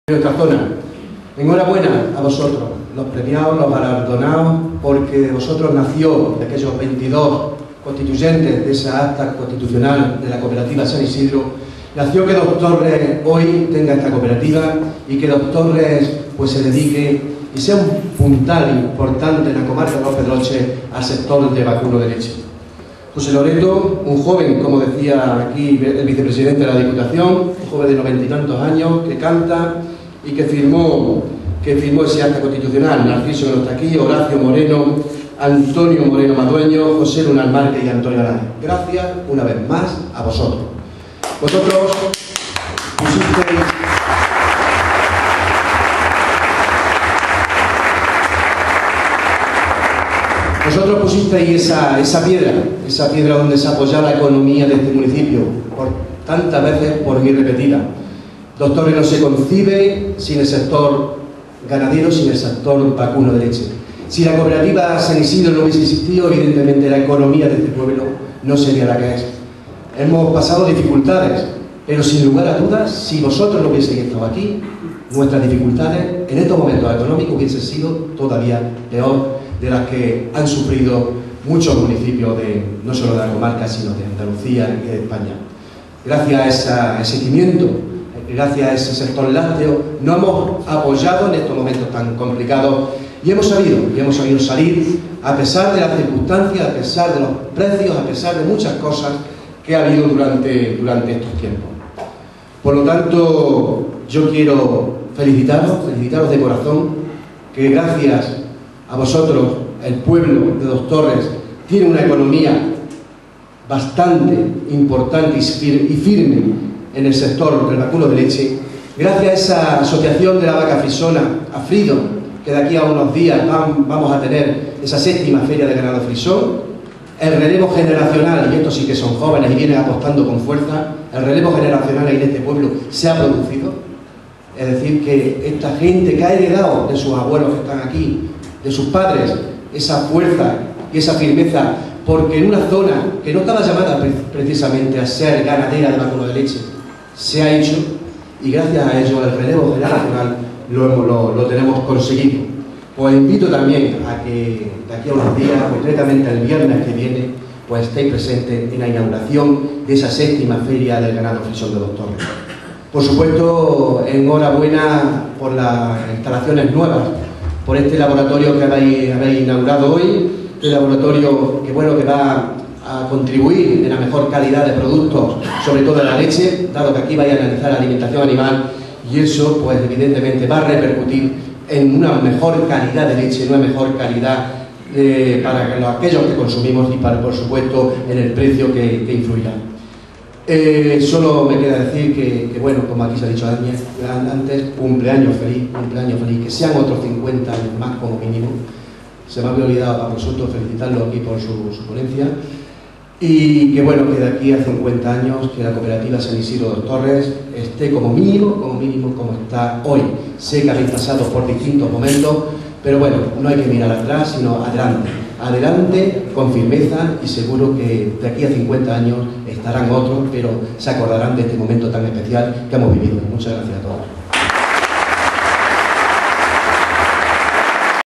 de nuestra zona. Enhorabuena a vosotros, los premiados, los galardonados, porque de vosotros nació, de aquellos 22 constituyentes de esa acta constitucional de la cooperativa San Isidro, nació que Dos Torres hoy tenga esta cooperativa y que Dos Torres pues se dedique y sea un puntal importante en la comarca de Los Pedroches al sector de vacuno de leche. José Loreto, un joven, como decía aquí el vicepresidente de la Diputación, un joven de 90 y tantos años, que canta y que firmó ese acta constitucional. Narciso, que no está aquí, Horacio Moreno, Antonio Moreno Madueño, José Lunar Márquez y Antonio Galán. Gracias una vez más a vosotros. Vosotros pusisteis esa piedra donde se apoya la economía de este municipio, por tantas veces, por mí repetida. Dos Torres no se concibe sin el sector ganadero, sin el sector vacuno de leche. Si la cooperativa San Isidro no hubiese existido, evidentemente la economía de este pueblo no sería la que es. Hemos pasado dificultades, pero sin lugar a dudas, si vosotros no hubieseis estado aquí, nuestras dificultades en estos momentos económicos hubiesen sido todavía peor de las que han sufrido muchos municipios no solo de la comarca, sino de Andalucía y de España. Gracias a ese cimiento, gracias a ese sector lácteo, nos hemos apoyado en estos momentos tan complicados y hemos sabido salir a pesar de las circunstancias, a pesar de los precios, a pesar de muchas cosas que ha habido durante estos tiempos. Por lo tanto, yo quiero felicitaros de corazón, que gracias a vosotros el pueblo de Dos Torres tiene una economía bastante importante y firme en el sector del vacuno de leche. Gracias a esa asociación de la vaca frisona, Afrido, que de aquí a unos días vamos a tener esa 7ª feria de ganado frisón, el relevo generacional, y estos sí que son jóvenes y vienen apostando con fuerza, el relevo generacional en este pueblo se ha producido. Es decir, que esta gente que ha heredado de sus abuelos que están aquí, de sus padres, esa fuerza y esa firmeza, porque en una zona que no estaba llamada precisamente a ser ganadera de vacuno de leche, se ha hecho, y gracias a ello el relevo generacional lo tenemos conseguido. Pues invito también a que de aquí a unos días, concretamente el viernes que viene, pues estéis presentes en la inauguración de esa 7ª feria del ganado frisón de Dos Torres. Por supuesto, enhorabuena por las instalaciones nuevas, por este laboratorio que habéis inaugurado hoy, este laboratorio que va a contribuir en la mejor calidad de productos, sobre todo de la leche, dado que aquí vais a analizar la alimentación animal, y eso pues evidentemente va a repercutir en una mejor calidad de leche, en una mejor calidad para aquellos que consumimos y para, por supuesto, en el precio que influirá. Solo me queda decir que bueno, como aquí se ha dicho antes, cumpleaños feliz, que sean otros 50 años más como mínimo. Se me había olvidado para vosotros felicitarlo aquí por su ponencia, y que bueno, que de aquí a 50 años que la cooperativa San Isidro Dos Torres esté como mínimo como está hoy. Sé que habéis pasado por distintos momentos, pero bueno, no hay que mirar atrás, sino adelante con firmeza, y seguro que de aquí a 50 años estarán otros, pero se acordarán de este momento tan especial que hemos vivido. Muchas gracias a todos.